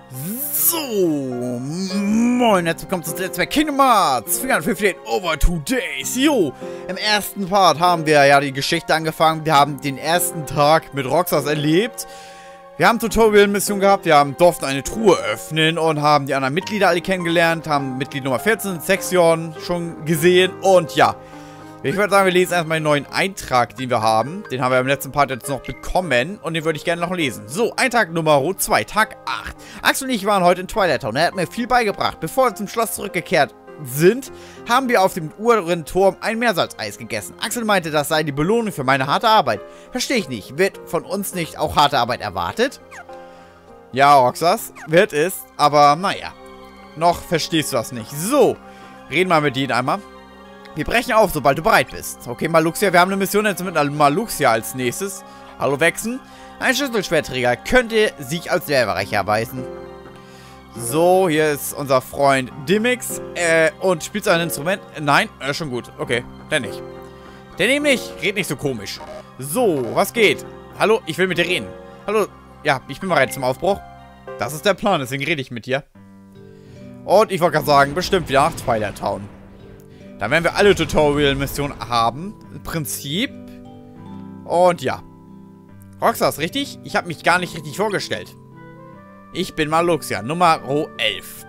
So, moin, herzlich willkommen zu Let's Play Kingdom Hearts 458 over 2 days. Jo, im ersten Part haben wir ja die Geschichte angefangen. Wir haben den ersten Tag mit Roxas erlebt. Wir haben Tutorial-Mission gehabt, wir durften eine Truhe öffnen und haben die anderen Mitglieder alle kennengelernt, haben Mitglied Nummer 14, Sexion, schon gesehen und ja. Ich würde sagen, wir lesen erstmal den neuen Eintrag, den wir haben. Den haben wir im letzten Part jetzt noch bekommen. Und den würde ich gerne noch lesen. So, Eintrag Nummer 2, Tag 8. Axel und ich waren heute in Twilight Town. Er hat mir viel beigebracht. Bevor wir zum Schloss zurückgekehrt sind, haben wir auf dem Uhrenturm ein Meersalzeis gegessen. Axel meinte, das sei die Belohnung für meine harte Arbeit. Verstehe ich nicht. Wird von uns nicht auch harte Arbeit erwartet? Ja, Roxas, wird es. Aber naja, noch verstehst du das nicht. So, reden wir mit denen einmal. Wir brechen auf, sobald du bereit bist. Okay, Maluxia, wir haben eine Mission jetzt mit Maluxia als nächstes. Hallo, Wechsen. Ein Schlüsselschwertträger könnte sich als lehrreich erweisen. So, hier ist unser Freund Dimmix. Und spielt ein Instrument? Nein, schon gut. Okay, der nicht. Der nämlich, red nicht so komisch. So, was geht? Hallo, ich will mit dir reden. Hallo, ja, ich bin bereit zum Aufbruch. Das ist der Plan, deswegen rede ich mit dir. Und ich wollte gerade sagen, bestimmt wieder nach Twilight Town. Dann werden wir alle Tutorial-Missionen haben. Im Prinzip. Und ja. Roxas, richtig? Ich habe mich gar nicht richtig vorgestellt. Ich bin Maluxia, Nummer 11.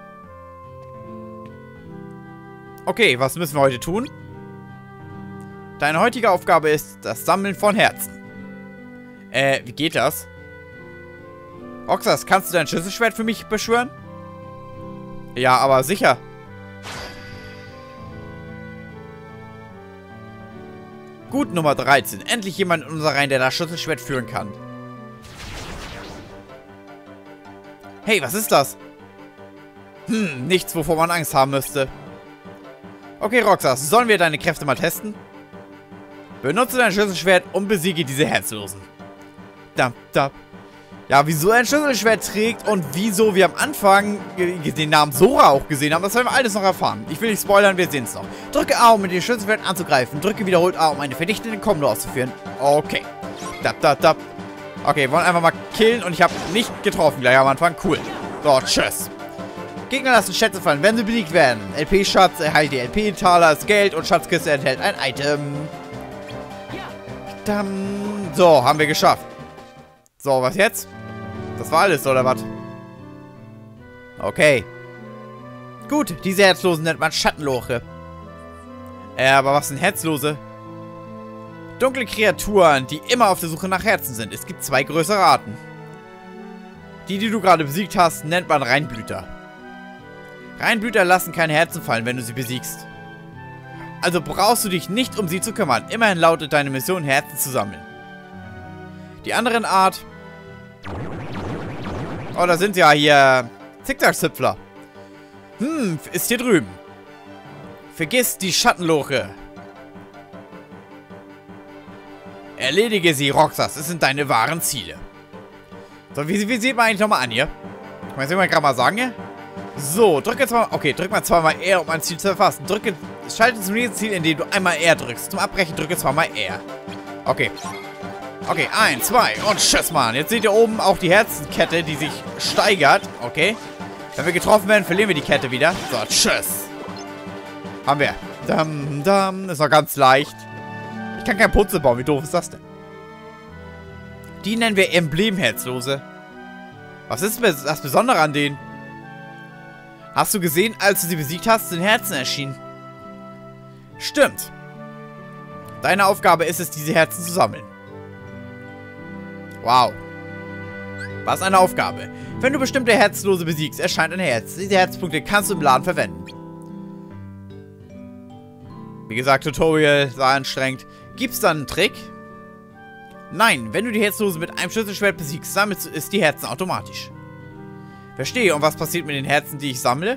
Okay, was müssen wir heute tun? Deine heutige Aufgabe ist das Sammeln von Herzen. Wie geht das? Roxas, kannst du dein Schlüsselschwert für mich beschwören? Ja, aber sicher. Gut, Nummer 13. Endlich jemand in unserer Reihe, der das Schlüsselschwert führen kann. Hey, was ist das? Nichts, wovor man Angst haben müsste. Okay, Roxas, sollen wir deine Kräfte mal testen? Benutze dein Schlüsselschwert und besiege diese Herzlosen. Ja, wieso er ein Schlüsselschwert trägt und wieso wir am Anfang den Namen Sora auch gesehen haben, das werden wir alles noch erfahren. Ich will nicht spoilern, wir sehen es noch. Drücke A, um mit dem Schlüsselschwert anzugreifen. Drücke wiederholt A, um eine verdichtende Kombo auszuführen. Okay. Okay, wollen einfach mal killen und ich habe nicht getroffen gleich am Anfang. Cool. So, tschüss. Gegner lassen Schätze fallen, wenn sie besiegt werden. LP-Schatz erhält die LP-Taler, das Geld und Schatzkiste enthält ein Item. So, haben wir geschafft. So, was jetzt? Das war alles, oder was? Okay. Gut, diese Herzlosen nennt man Schattenloche. Aber was sind Herzlose? Dunkle Kreaturen, die immer auf der Suche nach Herzen sind. Es gibt zwei größere Arten. Die du gerade besiegt hast, nennt man Reinblüter. Reinblüter lassen keine Herzen fallen, wenn du sie besiegst. Also brauchst du dich nicht um sie zu kümmern. Immerhin lautet deine Mission, Herzen zu sammeln. Die anderen Art... Oh, da sind ja hier Zickzack-Zipfler. Ist hier drüben. Vergiss die Schattenloche. Erledige sie, Roxas. Es sind deine wahren Ziele. So, wie sieht man eigentlich nochmal an hier? Kann man das irgendwann gerade mal sagen hier? So, drücke zweimal... Okay, drück mal zweimal R, um ein Ziel zu erfassen. Schalte zum nächsten Ziel, indem du einmal R drückst. Zum Abbrechen drücke zweimal R. Okay. Okay, 1, 2 und tschüss, Mann. Jetzt seht ihr oben auch die Herzenkette, die sich steigert. Okay. Wenn wir getroffen werden, verlieren wir die Kette wieder. So, tschüss. Haben wir. Ist noch ganz leicht. Ich kann kein Putze bauen. Wie doof ist das denn? Die nennen wir Emblemherzlose. Was ist das Besondere an denen? Hast du gesehen, als du sie besiegt hast, sind Herzen erschienen? Stimmt. Deine Aufgabe ist es, diese Herzen zu sammeln. Wow. Was eine Aufgabe. Wenn du bestimmte Herzlose besiegst, erscheint ein Herz. Diese Herzpunkte kannst du im Laden verwenden. Wie gesagt, Tutorial war anstrengend. Gibt's da einen Trick? Nein, wenn du die Herzlose mit einem Schlüsselschwert besiegst, sammelst du die Herzen automatisch. Verstehe. Und was passiert mit den Herzen, die ich sammle?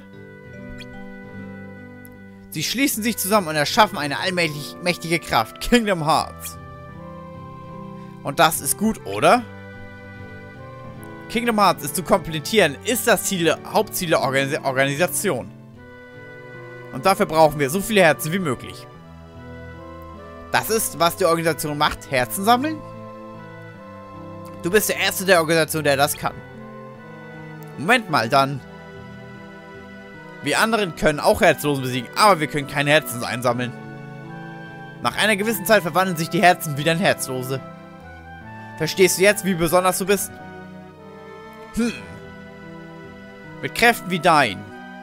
Sie schließen sich zusammen und erschaffen eine allmächtige Kraft. Kingdom Hearts. Und das ist gut, oder? Kingdom Hearts ist zu komplettieren, ist das Hauptziel der Organisation. Und dafür brauchen wir so viele Herzen wie möglich. Das ist, was die Organisation macht, Herzen sammeln? Du bist der Erste der Organisation, der das kann. Moment mal, dann. Wir anderen können auch Herzlosen besiegen, aber wir können keine Herzen einsammeln. Nach einer gewissen Zeit verwandeln sich die Herzen wieder in Herzlose. Verstehst du jetzt, wie besonders du bist? Mit Kräften wie dein.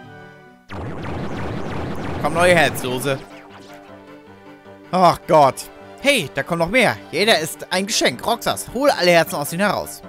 Kommen neue Herzlose. Ach Gott. Hey, da kommt noch mehr. Jeder ist ein Geschenk. Roxas, hol alle Herzen aus ihnen heraus.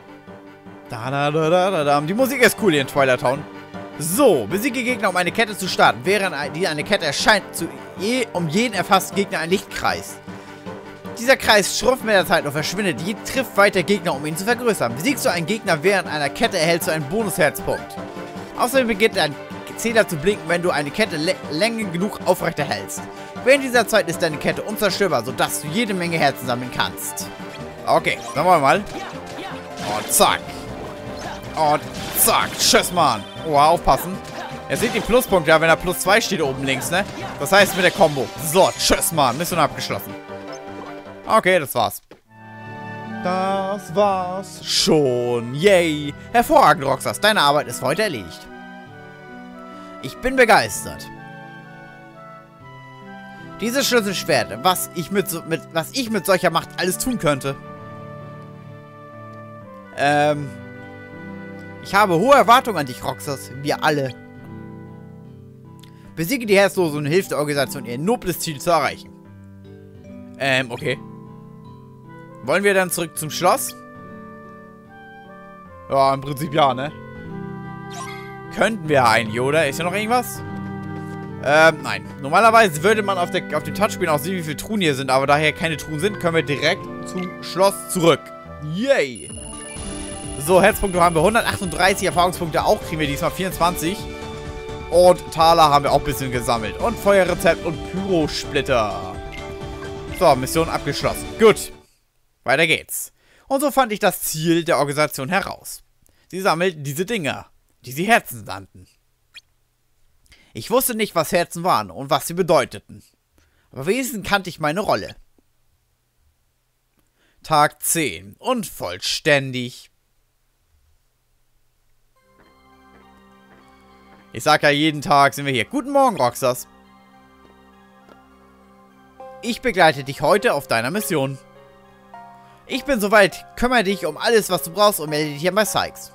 Die Musik ist cool hier in Twilight Town. So, besiege Gegner, um eine Kette zu starten. Während eine Kette erscheint, um jeden erfassten Gegner ein Lichtkreis. Dieser Kreis schrumpft mit der Zeit und verschwindet. Jeder trifft weiter Gegner, um ihn zu vergrößern. Besiegst du einen Gegner während einer Kette, erhältst du einen Bonusherzpunkt. Außerdem beginnt ein Zähler zu blinken, wenn du eine Kette lange genug aufrechterhältst. Während dieser Zeit ist deine Kette unzerstörbar, sodass du jede Menge Herzen sammeln kannst. Okay, dann wollen wir mal. Und zack. Und zack. Tschüss, Mann. Oh, aufpassen. Ihr seht die Pluspunkte, ja, wenn da +2 steht oben links, ne? Das heißt mit der Combo. So, tschüss, Mann. Mission abgeschlossen. Okay, das war's. Das war's schon. Yay. Hervorragend, Roxas. Deine Arbeit ist heute erledigt. Ich bin begeistert. Dieses Schlüsselschwert, was ich mit solcher Macht alles tun könnte. Ich habe hohe Erwartungen an dich, Roxas. Wir alle. Besiege die Herzlose und hilf der Organisation, ihr nobles Ziel zu erreichen. Okay. Wollen wir dann zurück zum Schloss? Ja, im Prinzip ja, ne? Könnten wir eigentlich, oder? Ist ja noch irgendwas? Nein. Normalerweise würde man auf dem Touchscreen auch sehen, wie viele Truhen hier sind. Aber da hier keine Truhen sind, können wir direkt zum Schloss zurück. Yay! So, Herzpunkte haben wir 138, Erfahrungspunkte auch kriegen wir diesmal 24. Und Taler haben wir auch ein bisschen gesammelt. Und Feuerrezept und Pyrosplitter. So, Mission abgeschlossen. Gut. Weiter geht's. Und so fand ich das Ziel der Organisation heraus. Sie sammelten diese Dinger, die sie Herzen nannten. Ich wusste nicht, was Herzen waren und was sie bedeuteten. Aber wenigstens kannte ich meine Rolle. Tag 10. Unvollständig. Ich sag ja, jeden Tag sind wir hier. Guten Morgen, Roxas. Ich begleite dich heute auf deiner Mission. Ich bin soweit. Kümmere dich um alles, was du brauchst und melde dich hier bei Sykes.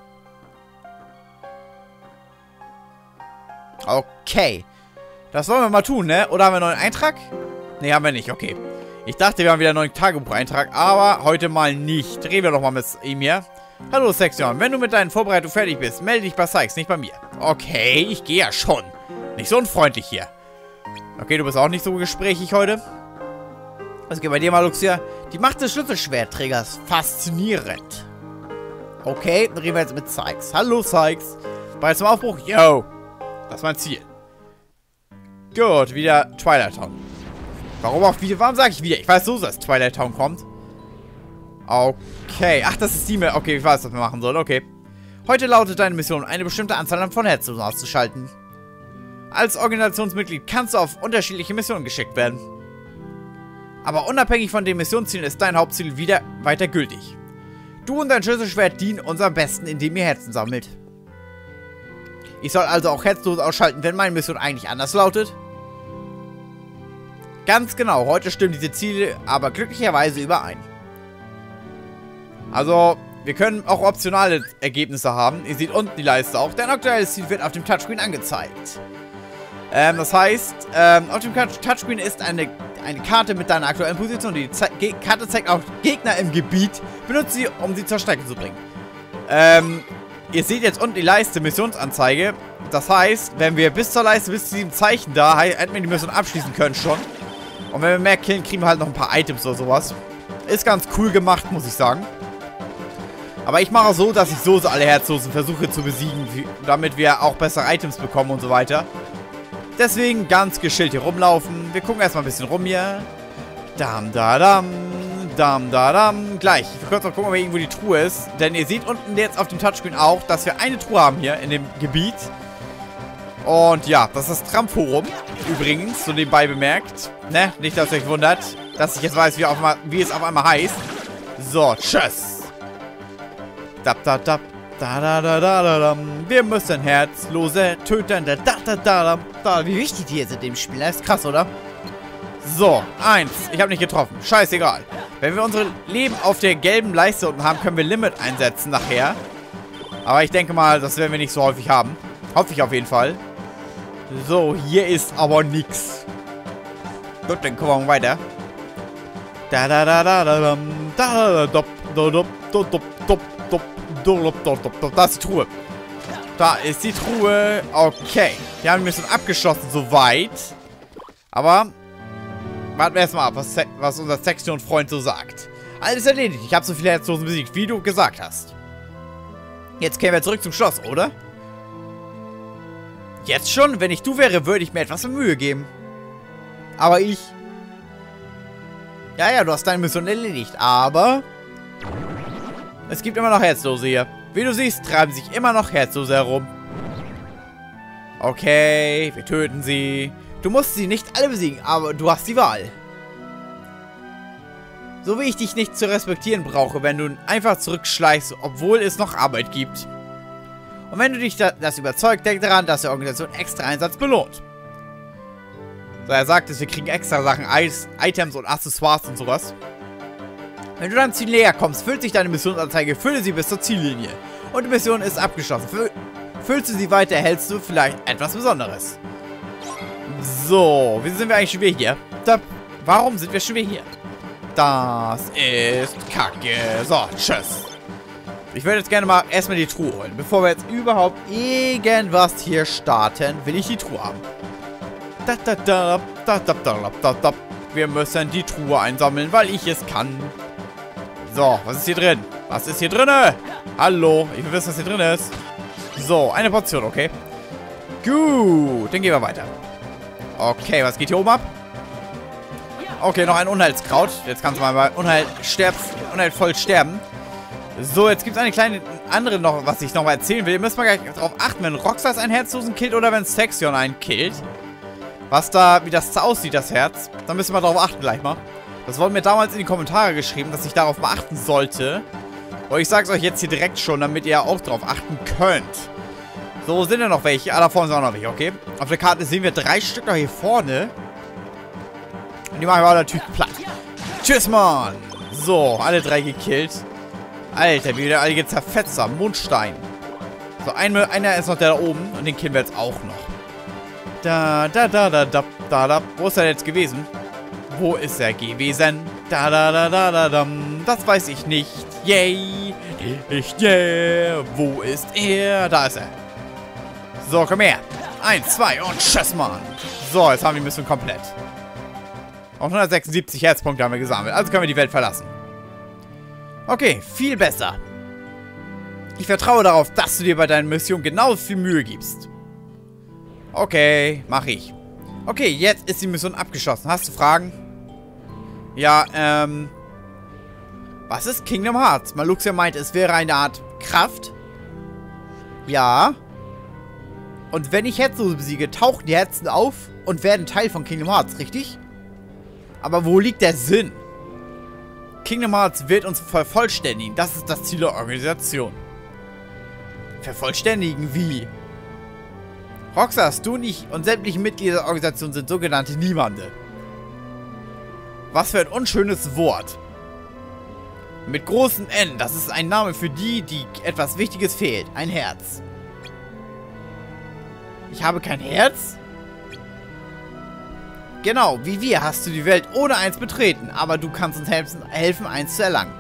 Okay. Das wollen wir mal tun, ne? Oder haben wir einen neuen Eintrag? Ne, haben wir nicht. Okay. Ich dachte, wir haben wieder einen neuen Tagebucheintrag, aber heute mal nicht. Reden wir doch mal mit ihm hier. Hallo, Sexion. Wenn du mit deinen Vorbereitungen fertig bist, melde dich bei Sykes, nicht bei mir. Okay, ich gehe ja schon. Nicht so unfreundlich hier. Okay, du bist auch nicht so gesprächig heute. Was geht bei dir mal, Luxia? Die Macht des Schlüsselschwertträgers. Faszinierend. Okay, dann reden wir jetzt mit Sykes. Hallo, Sykes. Bereit zum Aufbruch? Yo. Das ist mein Ziel. Gut, wieder Twilight Town. Warum sage ich wieder? Ich weiß so, dass Twilight Town kommt. Okay. Ach, das ist die Mail. Okay, ich weiß, was wir machen sollen. Okay. Heute lautet deine Mission, eine bestimmte Anzahl von Herzlosen auszuschalten. Als Organisationsmitglied kannst du auf unterschiedliche Missionen geschickt werden. Aber unabhängig von den Missionszielen ist dein Hauptziel wieder weiter gültig. Du und dein Schlüsselschwert dienen uns am besten, indem ihr Herzen sammelt. Ich soll also auch Herzlose ausschalten, wenn meine Mission eigentlich anders lautet? Ganz genau, heute stimmen diese Ziele aber glücklicherweise überein. Also, wir können auch optionale Ergebnisse haben. Ihr seht unten die Leiste auch. Dein aktuelles Ziel wird auf dem Touchscreen angezeigt. Das heißt, auf dem Touchscreen ist eine Karte mit deiner aktuellen Position. Die Karte zeigt auch Gegner im Gebiet. Benutzt sie, um sie zur Strecke zu bringen. Ihr seht jetzt unten die Leiste Missionsanzeige. Das heißt, wenn wir bis zur Leiste, bis zu diesem Zeichen da, hätten wir die Mission abschließen können schon. Und wenn wir mehr killen, kriegen wir halt noch ein paar Items oder sowas. Ist ganz cool gemacht, muss ich sagen. Aber ich mache so, dass ich so alle Herzlosen versuche zu besiegen, damit wir auch bessere Items bekommen und so weiter. Deswegen ganz geschillt hier rumlaufen. Wir gucken erstmal ein bisschen rum hier. Dam, da, dam. Dam, da, dam. Gleich. Ich will kurz noch gucken, ob hier irgendwo die Truhe ist. Denn ihr seht unten jetzt auf dem Touchscreen auch, dass wir eine Truhe haben hier in dem Gebiet. Und ja, das ist das Tramforum. Übrigens, so nebenbei bemerkt. Ne? Nicht, dass ihr euch wundert, dass ich jetzt weiß, wie es auf einmal heißt. So, tschüss. Dab, dab, dab. Wir müssen Herzlose töten. Wie wichtig die jetzt in dem Spiel. Das ist krass, oder? So, 1. Ich habe nicht getroffen. Scheißegal. Wenn wir unsere Leben auf der gelben Leiste unten haben, können wir Limit einsetzen nachher. Aber ich denke mal, das werden wir nicht so häufig haben. Hoffe ich auf jeden Fall. So, hier ist aber nichts. Gut, dann gucken wir mal weiter. Da ist die Truhe. Da ist die Truhe. Okay. Wir haben ein bisschen abgeschlossen soweit. Aber warten wir erstmal ab, was unser Sektion-Freund so sagt. Alles erledigt. Ich habe so viele Herzlosen besiegt, wie du gesagt hast. Jetzt kehren wir zurück zum Schloss, oder? Jetzt schon? Wenn ich du wäre, würde ich mir etwas Mühe geben. Aber ich... Ja, du hast deine Mission erledigt, aber... Es gibt immer noch Herzlose hier. Wie du siehst, treiben sich immer noch Herzlose herum. Okay, wir töten sie. Du musst sie nicht alle besiegen, aber du hast die Wahl. So wie ich dich nicht zu respektieren brauche, wenn du einfach zurückschleichst, obwohl es noch Arbeit gibt. Und wenn du dich das überzeugt, denk daran, dass die Organisation extra Einsatz belohnt. So, er sagt es, wir kriegen extra Sachen, Items und Accessoires und sowas. Wenn du deinem Ziel näher kommst, füllt sich deine Missionsanzeige, fülle sie bis zur Ziellinie. Und die Mission ist abgeschlossen. Füllst du sie weiter, erhältst du vielleicht etwas Besonderes. So, wie sind wir eigentlich schon wieder hier? Warum sind wir schon wieder hier? Das ist Kacke. So, tschüss. Ich würde jetzt gerne mal erstmal die Truhe holen. Bevor wir jetzt überhaupt irgendwas hier starten, will ich die Truhe haben. Wir müssen die Truhe einsammeln, weil ich es kann. So, was ist hier drin? Was ist hier drin? Hallo, ich will wissen, was hier drin ist. So, eine Portion, okay. Gut, dann gehen wir weiter. Okay, was geht hier oben ab? Okay, noch ein Unheilskraut. Jetzt kannst du mal bei unheilvoll sterben. So, jetzt gibt es eine kleine andere noch, was ich nochmal erzählen will. Ihr müsst mal gleich darauf achten, wenn Roxas einen Herzlosen killt oder wenn Sektion einen killt. Wie das aussieht, das Herz. Da müssen wir darauf achten gleich mal. Das wurde mir damals in die Kommentare geschrieben, dass ich darauf mal achten sollte. Und ich sag's euch jetzt hier direkt schon, damit ihr auch darauf achten könnt. So, sind ja noch welche. Ah, da vorne sind auch noch welche, okay. Auf der Karte sehen wir 3 Stück noch hier vorne. Und die machen wir auch natürlich platt. Tschüss, Mann. So, alle 3 gekillt. Alter, wie wieder alle zerfetzt haben. Mondstein. So, einer ist noch der da oben. Und den killen wir jetzt auch noch. Wo ist er jetzt gewesen? Wo ist er gewesen? Das weiß ich nicht. Yay. Wo ist er? Da ist er. So, komm her. 1, 2 und tschüss, Mann. So, jetzt haben wir die Mission komplett. Auf 176 Herzpunkte haben wir gesammelt. Also können wir die Welt verlassen. Okay, viel besser. Ich vertraue darauf, dass du dir bei deinen Missionen genauso viel Mühe gibst. Okay, mach ich. Okay, jetzt ist die Mission abgeschlossen. Hast du Fragen? Ja, was ist Kingdom Hearts? Maluxia meint, es wäre eine Art Kraft. Ja. Und wenn ich Herzlose besiege, tauchen die Herzen auf und werden Teil von Kingdom Hearts, richtig? Aber wo liegt der Sinn? Kingdom Hearts wird uns vervollständigen. Das ist das Ziel der Organisation. Vervollständigen wie? Roxas, du und ich und sämtliche Mitglieder der Organisation sind sogenannte Niemande. Was für ein unschönes Wort. Mit großem N, das ist ein Name für die etwas Wichtiges fehlt. Ein Herz. Ich habe kein Herz? Genau, wie wir hast du die Welt ohne eins betreten, aber du kannst uns helfen, eins zu erlangen.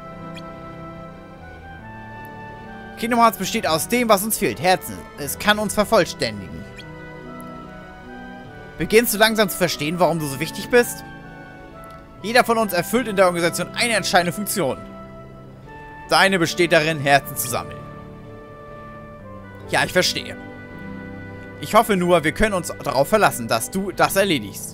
Kingdom Hearts besteht aus dem, was uns fehlt, Herzen. Es kann uns vervollständigen. Beginnst du langsam zu verstehen, warum du so wichtig bist? Jeder von uns erfüllt in der Organisation eine entscheidende Funktion. Deine besteht darin, Herzen zu sammeln. Ja, ich verstehe. Ich hoffe nur, wir können uns darauf verlassen, dass du das erledigst.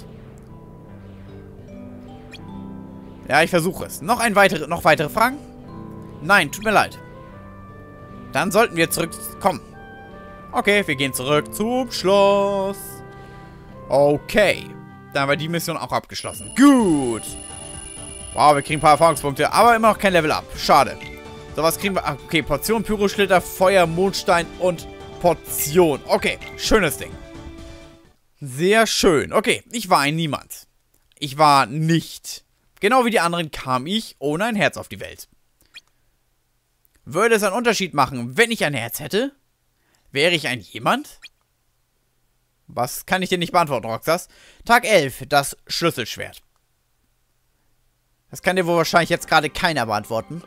Ja, ich versuche es. Noch weitere Fragen? Nein, tut mir leid. Dann sollten wir zurückkommen. Okay, wir gehen zurück zum Schloss. Okay. Dann haben wir die Mission auch abgeschlossen. Gut. Wow, wir kriegen ein paar Erfahrungspunkte, aber immer noch kein Level Up. Schade. So, was kriegen wir? Ach, okay, Portion, Pyroschlitter, Feuer, Mondstein und Portion. Okay, schönes Ding. Sehr schön. Okay, ich war ein Niemand. Ich war nicht. Genau wie die anderen kam ich ohne ein Herz auf die Welt. Würde es einen Unterschied machen, wenn ich ein Herz hätte? Wäre ich ein Jemand? Was kann ich dir nicht beantworten, Roxas? Tag 11, das Schlüsselschwert. Das kann dir wohl wahrscheinlich jetzt gerade keiner beantworten.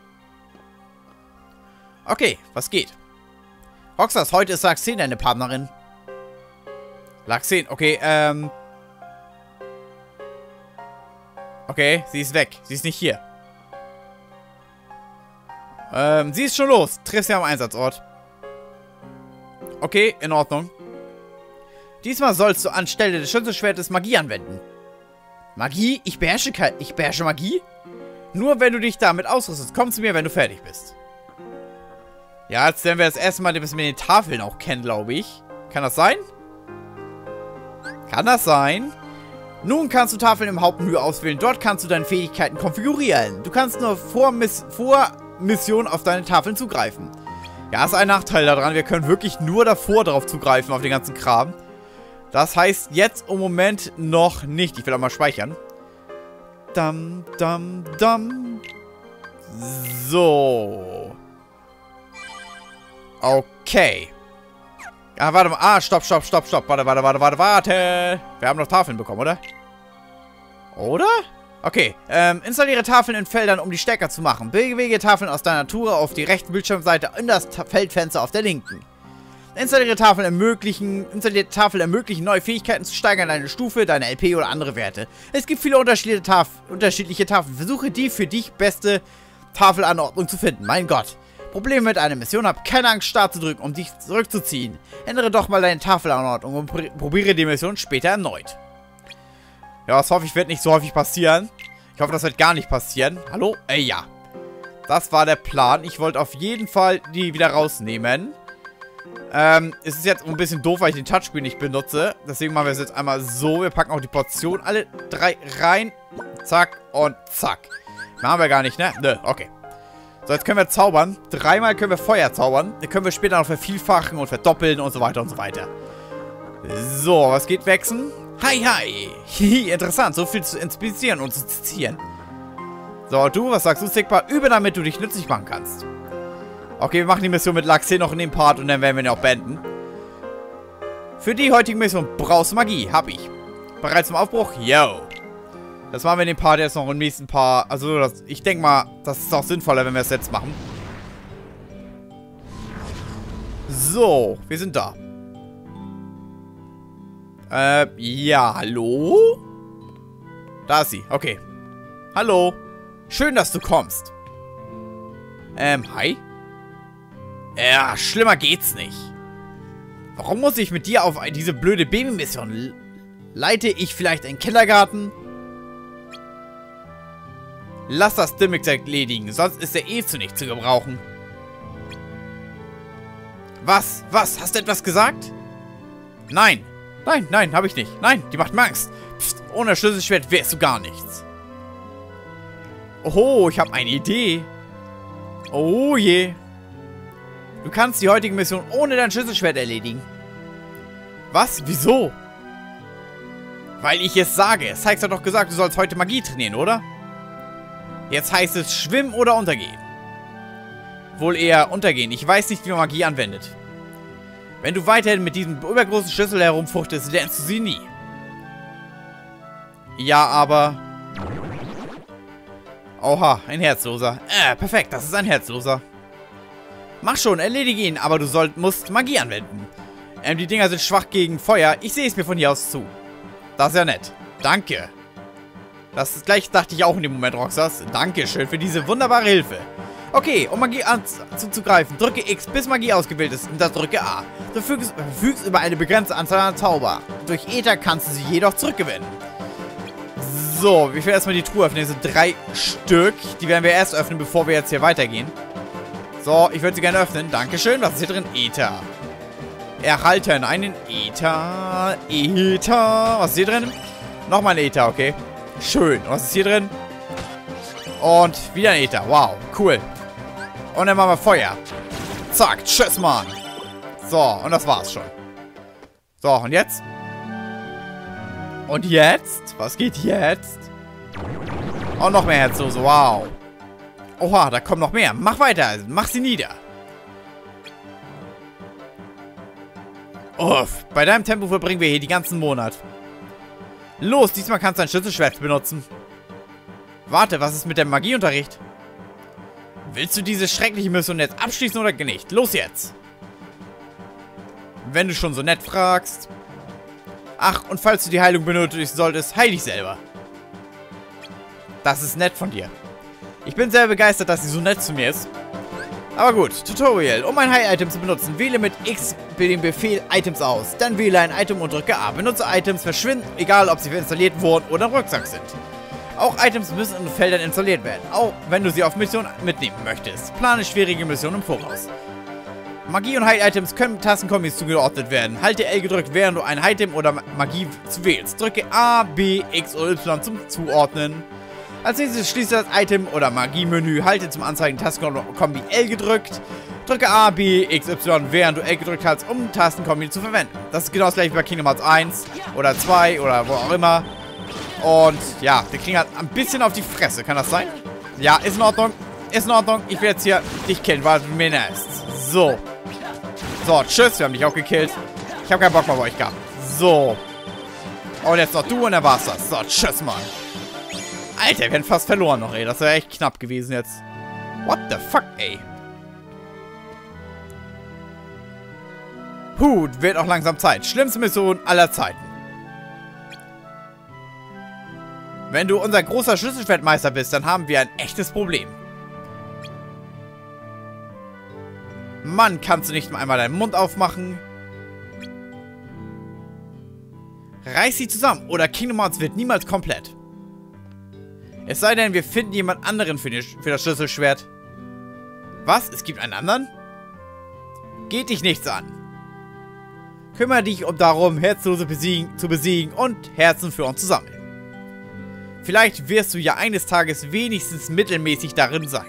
Okay, was geht? Roxas, heute ist Laxen deine Partnerin. Laxen, okay, okay, sie ist weg. Sie ist nicht hier. Sie ist schon los. Triff sie am Einsatzort. Okay, in Ordnung. Diesmal sollst du anstelle des Schlüsselschwertes Magie anwenden. Magie? Ich beherrsche Magie? Nur wenn du dich damit ausrüstest. Komm zu mir, wenn du fertig bist. Ja, jetzt werden wir das erste Mal, dass wir den Tafeln auch kennen, glaube ich. Kann das sein? Kann das sein? Nun kannst du Tafeln im Hauptmenü auswählen. Dort kannst du deine Fähigkeiten konfigurieren. Du kannst nur vor Mission auf deine Tafeln zugreifen. Ja, ist ein Nachteil daran. Wir können wirklich nur davor drauf zugreifen, auf den ganzen Kram. Das heißt jetzt im Moment noch nicht. Ich will auch mal speichern. Dam, dam, dam. So. Okay. Ah, warte mal. Ah, stopp. Warte. Wir haben noch Tafeln bekommen, oder? Oder? Okay. Installiere Tafeln in Feldern, um die stärker zu machen. Bewege Tafeln aus deiner Natur auf die rechte Bildschirmseite in das Feldfenster auf der linken. Installierte Tafeln ermöglichen neue Fähigkeiten zu steigern, deine Stufe, deine LP oder andere Werte. Es gibt viele unterschiedliche Tafeln. Versuche die für dich beste Tafelanordnung zu finden. Mein Gott. Probleme mit einer Mission, hab keine Angst, Start zu drücken, um dich zurückzuziehen. Ändere doch mal deine Tafelanordnung und probiere die Mission später erneut. Ja, das hoffe ich, wird nicht so häufig passieren. Ich hoffe, das wird gar nicht passieren. Hallo? Ja. Das war der Plan. Ich wollte auf jeden Fall die wieder rausnehmen. Es ist jetzt ein bisschen doof, weil ich den Touchscreen nicht benutze. Deswegen machen wir es jetzt einmal so. Wir packen auch die Portion alle 3 rein. Zack und zack. Machen wir gar nicht, ne? Nö, okay. So, jetzt können wir zaubern. 3-mal können wir Feuer zaubern. Den können wir später noch vervielfachen und verdoppeln und so weiter und so weiter. So, was geht wechseln? Hi. Interessant, so viel zu inspizieren und zu zitieren. So, du, was sagst du, Sigmar? Übe, damit du dich nützlich machen kannst. Okay, wir machen die Mission mit Laxen noch in dem Part und dann werden wir ihn auch beenden. Für die heutige Mission brauchst du Magie. Hab ich. Bereit zum Aufbruch? Yo. Das machen wir in dem Part jetzt noch im nächsten Part. Also, ich denke mal, das ist auch sinnvoller, wenn wir es jetzt machen. So, wir sind da. Ja, hallo? Da ist sie, okay. Hallo. Schön, dass du kommst. Hi? Ja, schlimmer geht's nicht. Warum muss ich mit dir auf diese blöde Babymission? Leite ich vielleicht einen Kindergarten? Lass das Dimmix erledigen, sonst ist er eh zu nichts zu gebrauchen. Was? Hast du etwas gesagt? Nein, hab ich nicht. Nein, die macht mir Angst. Psst, ohne Schlüsselschwert wärst du gar nichts. Oh, ich habe eine Idee. Oh je. Du kannst die heutige Mission ohne dein Schlüsselschwert erledigen. Was? Wieso? Weil ich es sage. Sykes hat doch gesagt, du sollst heute Magie trainieren, oder? Jetzt heißt es schwimmen oder untergehen. Wohl eher untergehen. Ich weiß nicht, wie man Magie anwendet. Wenn du weiterhin mit diesem übergroßen Schlüssel herumfuchtest, lernst du sie nie. Ja, aber... Oha, ein Herzloser. Perfekt, das ist ein Herzloser. Mach schon, erledige ihn, aber du musst Magie anwenden. Die Dinger sind schwach gegen Feuer. Ich sehe es mir von hier aus zu. Das ist ja nett. Danke. Das ist gleich, dachte ich auch in dem Moment, Roxas. Dankeschön für diese wunderbare Hilfe. Okay, um Magie anzugreifen, drücke X, bis Magie ausgewählt ist, und dann drücke A. Du verfügst über eine begrenzte Anzahl an Zauber. Durch Äther kannst du sie jedoch zurückgewinnen. So, wir werden erstmal die Truhe öffnen. Das sind 3 Stück. Die werden wir erst öffnen, bevor wir jetzt hier weitergehen. So, ich würde sie gerne öffnen. Dankeschön. Was ist hier drin? Äther. Erhalten einen Äther. Was ist hier drin? Nochmal ein Äther, okay. Schön. Was ist hier drin? Und wieder ein Äther. Wow, cool. Und dann machen wir Feuer. Zack, tschüss, Mann. So, und das war's schon. So, und jetzt? Und jetzt? Was geht jetzt? Oh, noch mehr Herzlose, wow. Oha, da kommt noch mehr. Mach weiter, mach sie nieder. Uff, bei deinem Tempo verbringen wir hier die ganzen Monat. Los, diesmal kannst du ein Schlüsselschwert benutzen. Warte, was ist mit dem Magieunterricht? Willst du diese schreckliche Mission jetzt abschließen oder nicht? Los jetzt! Wenn du schon so nett fragst. Ach, und falls du die Heilung benötigen solltest, heil dich selber. Das ist nett von dir. Ich bin sehr begeistert, dass sie so nett zu mir ist. Aber gut, Tutorial. Um ein Heil-Item zu benutzen, wähle mit X den Befehl Items aus. Dann wähle ein Item und drücke A. Benutze Items verschwinden, egal ob sie installiert wurden oder im Rucksack sind. Auch Items müssen in Feldern installiert werden, auch wenn du sie auf Mission mitnehmen möchtest. Plane schwierige Missionen im Voraus. Magie- und Heil-Items können mit Tastenkombis zugeordnet werden. Halte L gedrückt, während du ein Item oder Magie wählst. Drücke A, B, X oder Y zum Zuordnen. Als nächstes schließe das Item- oder Magie-Menü. Halte zum Anzeigen Tastenkombi L gedrückt. Drücke A, B, X, Y, während du L gedrückt hast, um Tastenkombi zu verwenden. Das ist genau das gleiche wie bei Kingdom Hearts 1 oder 2 oder wo auch immer. Und ja, wir kriegen halt ein bisschen auf die Fresse. Kann das sein? Ja, ist in Ordnung. Ist in Ordnung. Ich will jetzt hier dich killen, weil du mir nennst. So. So, tschüss. Wir haben dich auch gekillt. Ich habe keinen Bock mehr auf euch gehabt. So. Und jetzt noch du und dann war's das. So, tschüss, Mann. Alter, wir hätten fast verloren noch, ey. Das wäre echt knapp gewesen jetzt. What the fuck, ey. Wird auch langsam Zeit. Schlimmste Mission aller Zeiten. Wenn du unser großer Schlüsselschwertmeister bist, dann haben wir ein echtes Problem. Mann, kannst du nicht mal einmal deinen Mund aufmachen? Reiß sie zusammen, oder Kingdom Hearts wird niemals komplett. Es sei denn, wir finden jemand anderen für das Schlüsselschwert. Was? Es gibt einen anderen? Geht dich nichts an. Kümmere dich darum, Herzlose zu besiegen und Herzen für uns zu sammeln. Vielleicht wirst du ja eines Tages wenigstens mittelmäßig darin sein.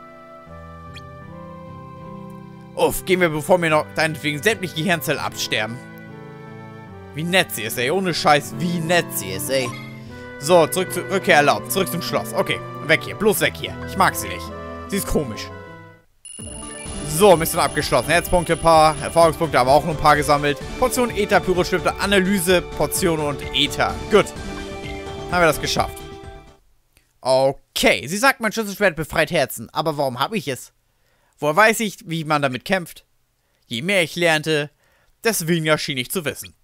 Uff, gehen wir, bevor mir noch deinetwegen sämtliche Gehirnzellen absterben. Wie nett sie ist, ey. Ohne Scheiß, wie nett sie ist, ey. So, Rückkehr erlaubt. Zurück zum Schloss. Okay, weg hier. Bloß weg hier. Ich mag sie nicht. Sie ist komisch. So, Mission abgeschlossen. Herzpunkte, paar. Erfahrungspunkte, aber auch nur ein paar gesammelt. Portion Ether, Pyrostifte, Analyse, Portion und Ether. Gut. Haben wir das geschafft. Okay. Sie sagt, mein Schlüsselschwert befreit Herzen. Aber warum habe ich es? Woher weiß ich, wie man damit kämpft? Je mehr ich lernte, desto weniger schien ich zu wissen.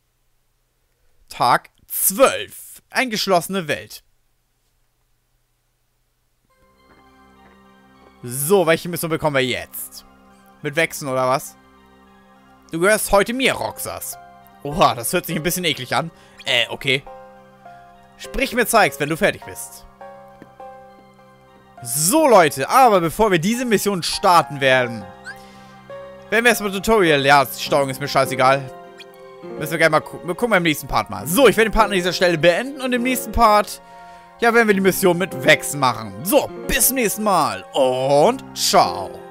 Tag 12. Eingeschlossene Welt. So, welche Mission bekommen wir jetzt? Mit Wechseln oder was? Du gehörst heute mir, Roxas. Oha, das hört sich ein bisschen eklig an. Okay. Sprich mir zeigst, wenn du fertig bist. So, Leute, aber bevor wir diese Mission starten werden, wir erstmal Tutorial. Ja, die Steuerung ist mir scheißegal. Müssen wir gleich mal gucken. Wir gucken beim nächsten Part mal. So, ich werde den Part an dieser Stelle beenden und im nächsten Part, ja, werden wir die Mission mit Vex machen. So, bis zum nächsten Mal und ciao.